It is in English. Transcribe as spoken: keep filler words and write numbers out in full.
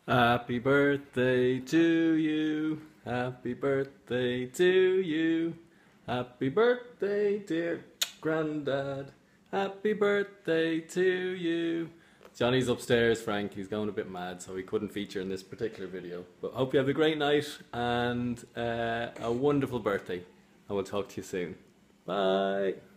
Happy birthday to you. Happy birthday to you. Happy birthday, dear Grandad. Happy birthday to you. Johnny's upstairs, Frank. He's going a bit mad, so he couldn't feature in this particular video. But hope you have a great night and uh, a wonderful birthday. I will talk to you soon. Bye.